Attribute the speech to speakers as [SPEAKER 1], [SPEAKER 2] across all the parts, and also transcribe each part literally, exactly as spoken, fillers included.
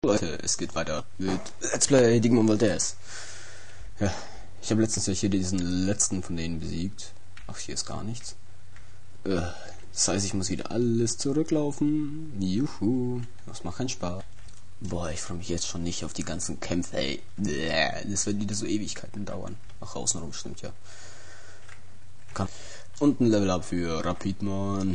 [SPEAKER 1] Leute, es geht weiter mit Let's Play Digimon Valdez. Ja, ich habe letztens ja hier diesen letzten von denen besiegt. Ach, hier ist gar nichts. Äh, das heißt, ich muss wieder alles zurücklaufen. Juhu, das macht keinen Spaß. Boah, ich freue mich jetzt schon nicht auf die ganzen Kämpfe, ey. Das wird wieder so Ewigkeiten dauern. Ach, außenrum stimmt ja. Komm. Und ein Level Up für Rapidmon.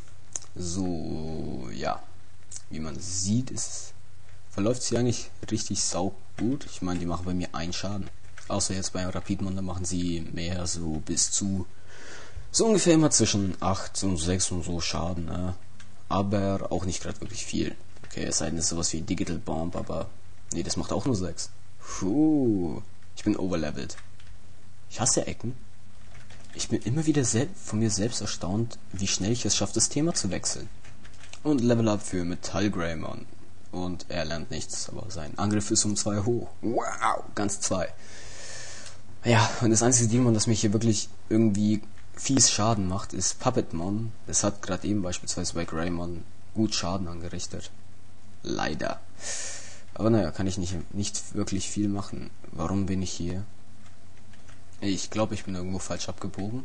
[SPEAKER 1] So, ja. Wie man sieht, ist verläuft sie eigentlich richtig sau gut. Ich meine, die machen bei mir einen Schaden. Außer jetzt bei Rapidmon, da machen sie mehr, so bis zu so ungefähr immer zwischen acht und sechs und so Schaden, ne? Aber auch nicht gerade wirklich viel. Okay, es sei denn, es ist sowas wie Digital Bomb, aber nee, das macht auch nur sechs. Puh, ich bin overlevelt. Ich hasse Ecken. Ich bin immer wieder von mir selbst erstaunt, wie schnell ich es schaffe, das Thema zu wechseln. Und Level Up für Metall Greymon. Und er lernt nichts, aber sein Angriff ist um zwei hoch. Wow, ganz zwei. Ja, und das einzige Digimon, das mich hier wirklich irgendwie fies Schaden macht, ist Puppetmon. Das hat gerade eben beispielsweise bei Greymon gut Schaden angerichtet. Leider. Aber naja, kann ich nicht, nicht wirklich viel machen. Warum bin ich hier? Ich glaube, ich bin irgendwo falsch abgebogen.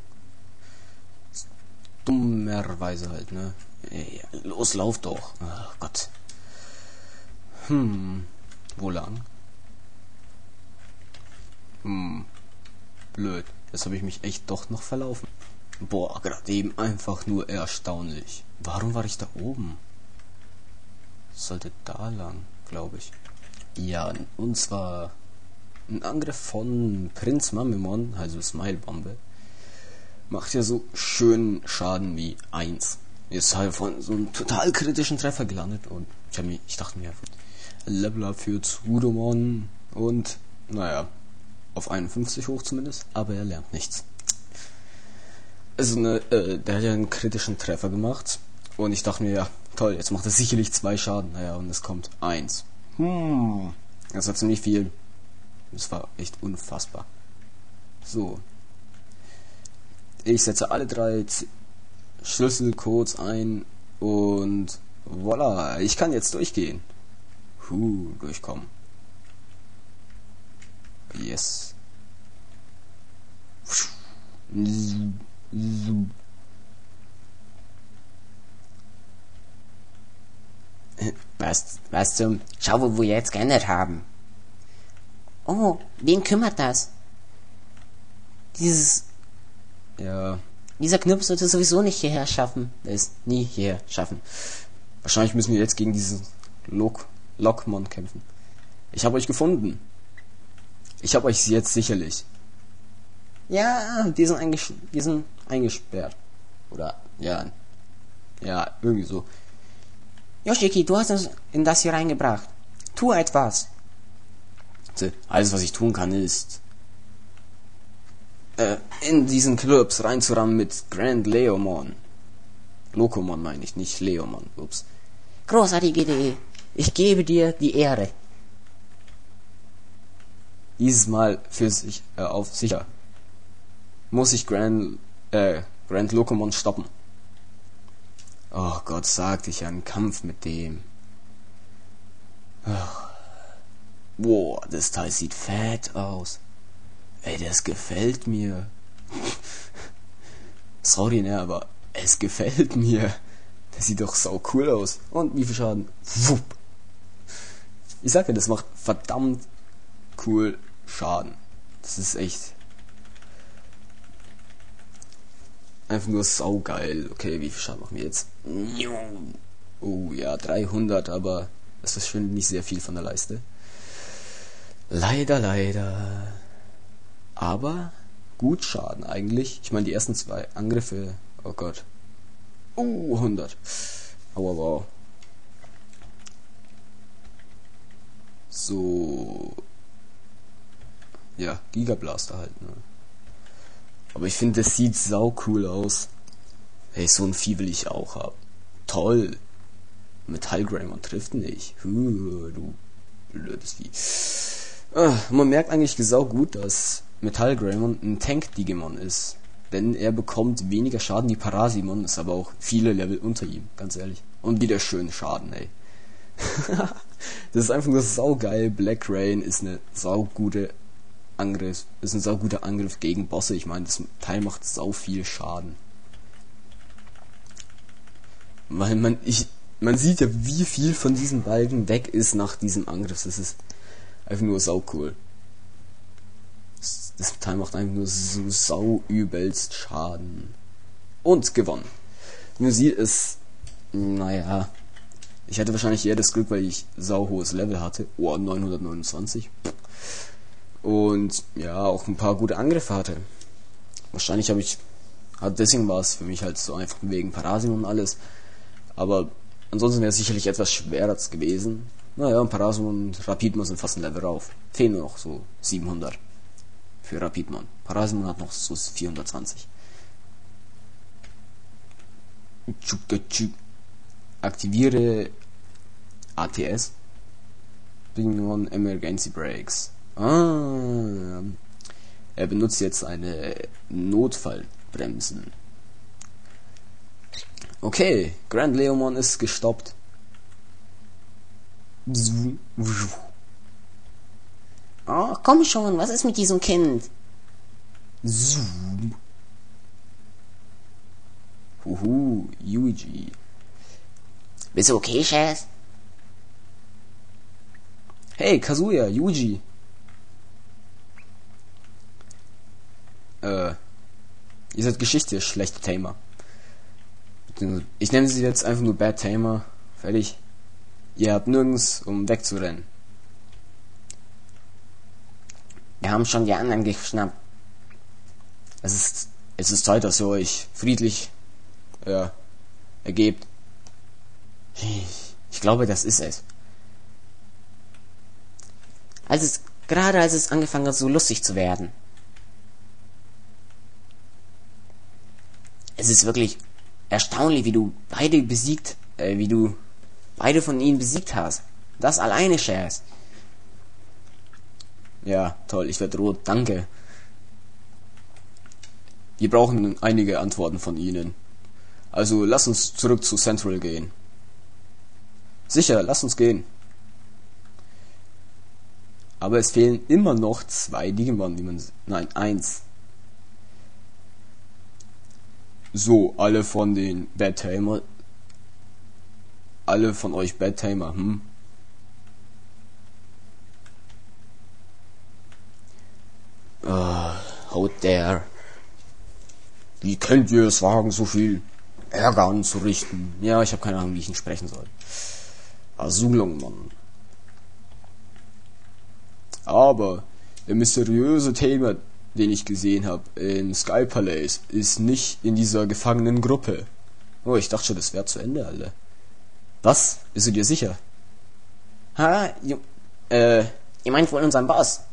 [SPEAKER 1] Dummerweise halt, ne? Ey, los, lauf doch. Ach Gott. Hm, wo lang? Hm, blöd. Jetzt habe ich mich echt doch noch verlaufen. Boah, gerade eben einfach nur erstaunlich. Warum war ich da oben? Sollte da lang, glaube ich. Ja, und zwar ein Angriff von Prinz Mamemon, also Smilebombe, macht ja so schön Schaden wie eins. Ist halt von so einem total kritischen Treffer gelandet und ich, hab mich, ich dachte mir, Level Up für Tsudomon und naja, auf einundfünfzig hoch zumindest, aber er lernt nichts. Also ne, äh, der hat ja einen kritischen Treffer gemacht und ich dachte mir, ja toll, jetzt macht er sicherlich zwei Schaden, naja, und es kommt eins. Hm, das war ziemlich viel. Das war echt unfassbar. So. Ich setze alle drei Z Schlüsselcodes ein und voila, ich kann jetzt durchgehen. Huh, durchkommen. Yes.
[SPEAKER 2] Was, was zum... Schau, wo wir jetzt geändert haben. Oh, wen kümmert das? Dieses...
[SPEAKER 1] Ja.
[SPEAKER 2] Dieser Knirps sollte sowieso nicht hierher schaffen. Er ist nie hierher schaffen.
[SPEAKER 1] Wahrscheinlich müssen wir jetzt gegen diesen Lok Lockmon kämpfen. Ich habe euch gefunden. Ich habe euch jetzt sicherlich. Ja, die sind, einges die sind eingesperrt. Oder, ja. Ja, irgendwie so.
[SPEAKER 2] Yoshiki, du hast uns in das hier reingebracht. Tu etwas.
[SPEAKER 1] Alles, was ich tun kann, ist äh, in diesen Clubs reinzurammen mit Grand Leomon. Lokomon meine ich, nicht Leomon. Ups.
[SPEAKER 2] Großartige Idee. Ich gebe dir die Ehre.
[SPEAKER 1] Dieses Mal für sich äh, auf sicher muss ich Grand äh, Grand Lokomon stoppen. Oh Gott, sagte ich ja, einen Kampf mit dem. Oh. Boah, das Teil sieht fett aus. Ey, das gefällt mir. Sorry, ne, aber es gefällt mir. Das sieht doch sau cool aus. Und wie viel Schaden? Wupp. Ich sag ja, das macht verdammt cool Schaden. Das ist echt einfach nur saugeil. Okay, wie viel Schaden machen wir jetzt? Oh ja, dreihundert, aber das verschwindet nicht sehr viel von der Leiste. Leider, leider. Aber gut Schaden eigentlich. Ich meine, die ersten zwei Angriffe. Oh Gott. Oh, hundert. Aua, wow. So. Ja, Gigablaster halt, ne? Aber ich finde, das sieht sau cool aus. Hey, so ein Vieh will ich auch haben. Toll. Metall Greymon trifft nicht. Huh, du blödes Vieh. Ah, man merkt eigentlich sau gut, dass Metall Greymon ein Tank-Digimon ist. Denn er bekommt weniger Schaden wie Parasimon, ist aber auch viele Level unter ihm, ganz ehrlich. Und wieder schön Schaden, ey. Das ist einfach nur saugeil. Black Rain ist eine saugute Angriff, ist ein sauguter Angriff gegen Bosse. Ich meine, das Teil macht sau viel Schaden. Weil man, ich, man sieht ja, wie viel von diesem Balken weg ist nach diesem Angriff. Das ist einfach nur sau cool. Das, das Teil macht einfach nur so sau übelst Schaden. Und gewonnen. Man sieht es, naja, ich hatte wahrscheinlich eher das Glück, weil ich sau hohes Level hatte. Oh, neunhundertneunundzwanzig. Und ja, auch ein paar gute Angriffe hatte. Wahrscheinlich habe ich, hat deswegen war es für mich halt so einfach wegen Parasim und alles. Aber ansonsten wäre es sicherlich etwas schwerer gewesen. Naja, Parasim und Rapidmon sind fast ein Level rauf. Fehlen nur noch so siebenhundert für Rapidmon. Parasim hat noch so vierhundertzwanzig. Aktiviere A T S. Bring on Emergency Brakes. Ah, er benutzt jetzt eine Notfallbremsen. Okay, Grand Leomon ist gestoppt.
[SPEAKER 2] Oh, komm schon, was ist mit diesem Kind?
[SPEAKER 1] Zoom. Huhu, Yuji.
[SPEAKER 2] Bist du okay, Chaz?
[SPEAKER 1] Hey, Kazuya, Yuji. Äh, ihr seid Geschichte, schlechte Tamer. Ich nenne sie jetzt einfach nur Bad Tamer. Fertig. Ihr habt nirgends, um wegzurennen.
[SPEAKER 2] Wir haben schon die anderen geschnappt.
[SPEAKER 1] Es ist, es ist Zeit, dass ihr euch friedlich äh, ergebt. Ich glaube, das ist es.
[SPEAKER 2] Als es, gerade als es angefangen hat, so lustig zu werden. Es ist wirklich erstaunlich, wie du beide besiegt, äh, wie du beide von ihnen besiegt hast. Das alleine, Chaz.
[SPEAKER 1] Ja, toll, ich werde rot, danke. Wir brauchen einige Antworten von Ihnen. Also, lass uns zurück zu Central gehen. Sicher, lass uns gehen. Aber es fehlen immer noch zwei Digimon, wie man... Nein, eins. So, alle von den Bad Tamer. Alle von euch Bad Tamer, hm? Uh, how dare. Wie könnt ihr es wagen, so viel Ärger anzurichten? Ja, ich habe keine Ahnung, wie ich ihn sprechen soll. Azulong, Mann. Aber der mysteriöse Tamer, den ich gesehen habe in Sky Palace, ist nicht in dieser gefangenen Gruppe. Oh, ich dachte schon, das wäre zu Ende, Alter. Was? Bist du dir sicher?
[SPEAKER 2] Ha, ihr, äh, ihr meint wohl unseren Boss?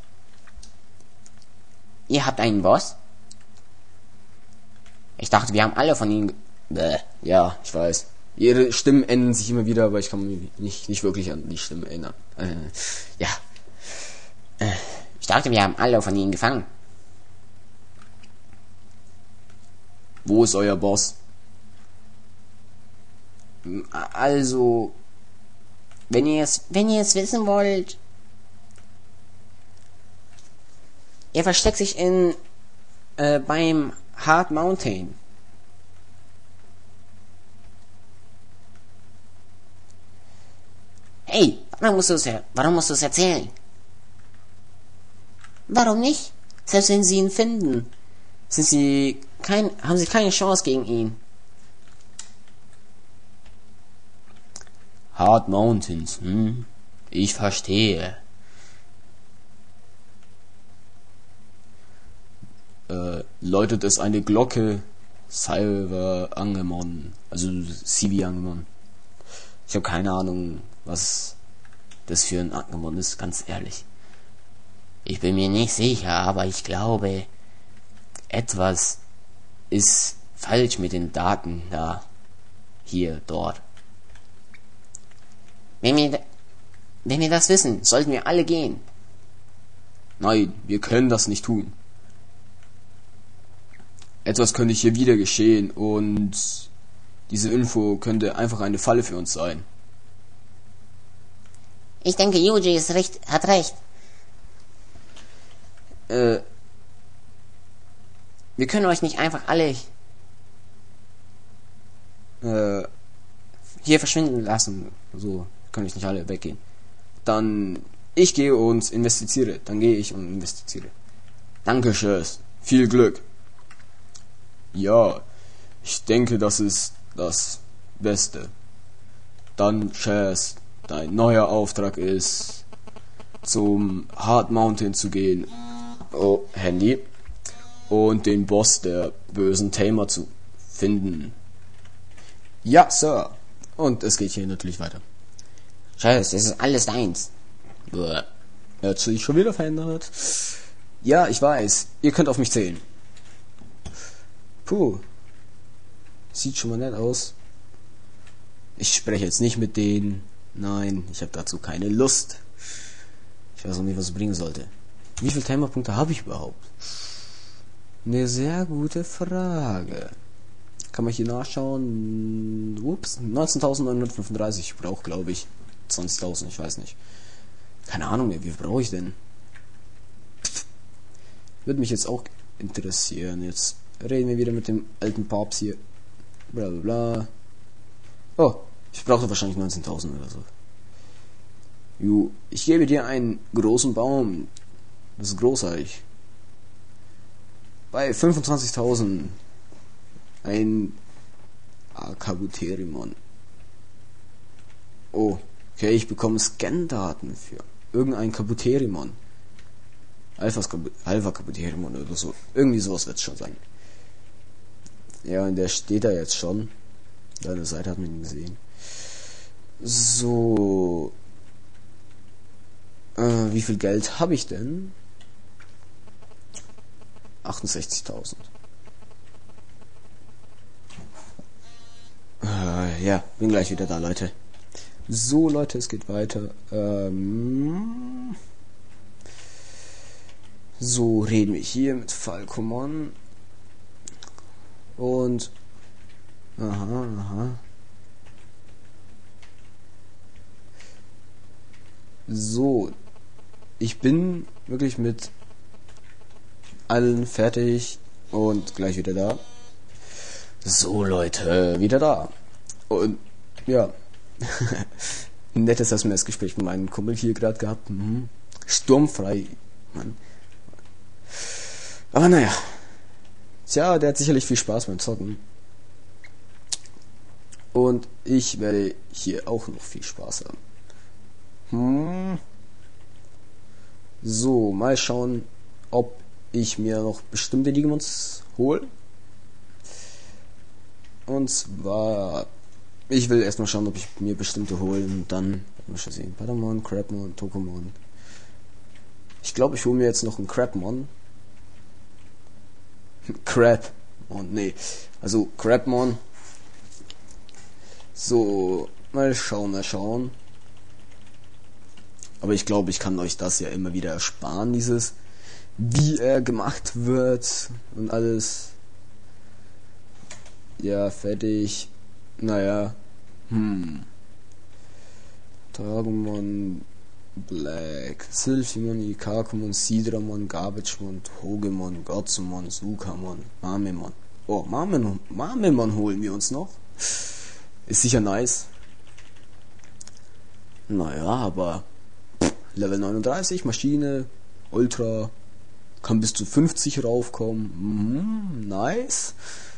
[SPEAKER 2] Ihr habt einen Boss? Ich dachte, wir haben alle von ihnen...
[SPEAKER 1] Bäh, ja, ich weiß. Ihre Stimmen ändern sich immer wieder, aber ich kann mich nicht, nicht wirklich an die Stimme erinnern. Äh, ja.
[SPEAKER 2] Ich dachte, wir haben alle von ihnen gefangen.
[SPEAKER 1] Wo ist euer Boss?
[SPEAKER 2] Also, wenn ihr es, wenn ihr es wissen wollt, er versteckt sich in äh, beim Hard Mountain. Hey, warum musst du es, warum musst du es erzählen? Warum nicht? Selbst wenn sie ihn finden, sind sie kein, haben sie keine Chance gegen ihn.
[SPEAKER 1] Hard Mountains, hm? Ich verstehe. Äh, läutet es eine Glocke? Silver Angemon, also Sivi Angemon. Ich habe keine Ahnung, was das für ein Angemon ist, ganz ehrlich.
[SPEAKER 2] Ich bin mir nicht sicher, aber ich glaube, etwas ist falsch mit den Daten da, hier, dort. Wenn wir, wenn wir das wissen, sollten wir alle gehen.
[SPEAKER 1] Nein, wir können das nicht tun. Etwas könnte hier wieder geschehen und diese Info könnte einfach eine Falle für uns sein.
[SPEAKER 2] Ich denke, Yuji ist recht, hat recht. Äh, wir können euch nicht einfach alle
[SPEAKER 1] äh, hier verschwinden lassen. So, können ich nicht alle weggehen. Dann ich gehe und investiere. Dann gehe ich und investiere. Danke, Chess. Viel Glück. Ja, ich denke, das ist das Beste. Dann, Chess, dein neuer Auftrag ist, zum Hard Mountain zu gehen. Oh, Handy. Und den Boss der bösen Tamer zu finden. Ja, Sir. Und es geht hier natürlich weiter.
[SPEAKER 2] Chess, das ist alles deins.
[SPEAKER 1] Bäh. Er hat sich schon wieder verändert. Ja, ich weiß. Ihr könnt auf mich zählen. Puh. Sieht schon mal nett aus. Ich spreche jetzt nicht mit denen. Nein, ich habe dazu keine Lust. Ich weiß auch nicht, was es bringen sollte. Wie viele Timerpunkte habe ich überhaupt? Eine sehr gute Frage. Kann man hier nachschauen? Ups, neunzehntausendneunhundertfünfunddreißig. Ich brauche, glaube ich, zwanzigtausend. Ich weiß nicht. Keine Ahnung mehr. Wie viel brauche ich denn? Würde mich jetzt auch interessieren. Jetzt reden wir wieder mit dem alten Papst hier. Bla bla bla. Oh, ich brauche wahrscheinlich neunzehntausend oder so. Ju, ich gebe dir einen großen Baum. Das ist großartig. Bei fünfundzwanzigtausend ein Kabuterimon. Oh, okay, ich bekomme Scan-Daten für irgendein Kabuterimon. Alpha Kabuterimon oder so. Irgendwie sowas wird es schon sein. Ja, und der steht da jetzt schon. Deine Seite hat man ihn gesehen. So. Äh, wie viel Geld habe ich denn? achtundsechzigtausend. Äh, ja, bin gleich wieder da, Leute. So, Leute, es geht weiter. Ähm, so, reden wir hier mit Falcomon. Und aha, aha. So, ich bin wirklich mit allen fertig und gleich wieder da. So, Leute, wieder da. Und ja, ein nettes S M S-Gespräch mit meinem Kumpel hier gerade gehabt. Mhm. Sturmfrei, Mann. Aber naja. Tja, der hat sicherlich viel Spaß beim Zocken. Und ich werde hier auch noch viel Spaß haben. Hm. So, mal schauen, ob ich mir noch bestimmte Digimons hole. Und zwar, ich will erstmal schauen, ob ich mir bestimmte hole und dann, mal schon sehen, Patamon, Crabmon, Tokomon. Ich glaube, ich hole mir jetzt noch einen Crabmon. Crabmon, nee, also Crabmon. So, mal schauen, mal schauen. Aber ich glaube, ich kann euch das ja immer wieder ersparen, dieses, wie er gemacht wird und alles. Ja, fertig. Naja. Hm. Tagumon, Black, Sylphimon, Ikakumon, Sidramon, Garbagemon, Hogemon, Gotsumon, Sukamon, Mamemon. Oh, Mamemon, Mamemon holen wir uns noch. Ist sicher nice. Naja, aber Level neununddreißig, Maschine, Ultra, kann bis zu fünfzig raufkommen. Mhm, nice.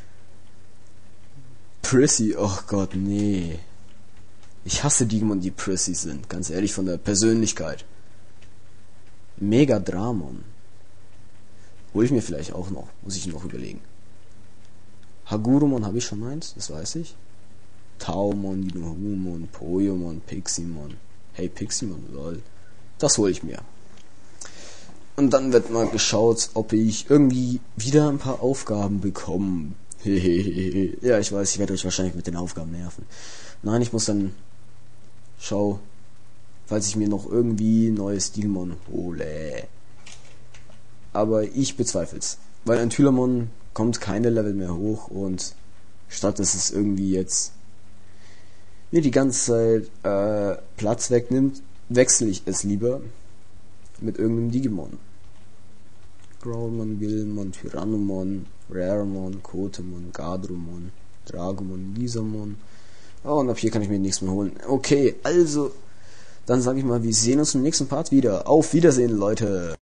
[SPEAKER 1] Prissy, oh Gott, nee. Ich hasse Digimon, die Prissy sind, ganz ehrlich, von der Persönlichkeit. Megadramon. Hol ich mir vielleicht auch noch, muss ich noch überlegen. Hagurumon habe ich schon eins, das weiß ich. Taumon, Nidohumon, Poyomon, Piximon. Hey Piximon, lol. Das hole ich mir. Und dann wird mal geschaut, ob ich irgendwie wieder ein paar Aufgaben bekomme. Ja, ich weiß, ich werde euch wahrscheinlich mit den Aufgaben nerven. Nein, ich muss dann schau, falls ich mir noch irgendwie neues Digimon hole. Aber ich bezweifel's. Weil ein Tylamon kommt keine Level mehr hoch und statt dass es irgendwie jetzt mir die ganze Zeit äh, Platz wegnimmt, wechsle ich es lieber mit irgendeinem Digimon. Growlmon, Gilmon, Tyrannomon, Raremon, Kotemon, Gadrumon, Dragomon, Lisamon. Oh, und ab hier kann ich mir nichts mehr holen. Okay, also, dann sage ich mal, wir sehen uns im nächsten Part wieder. Auf Wiedersehen, Leute!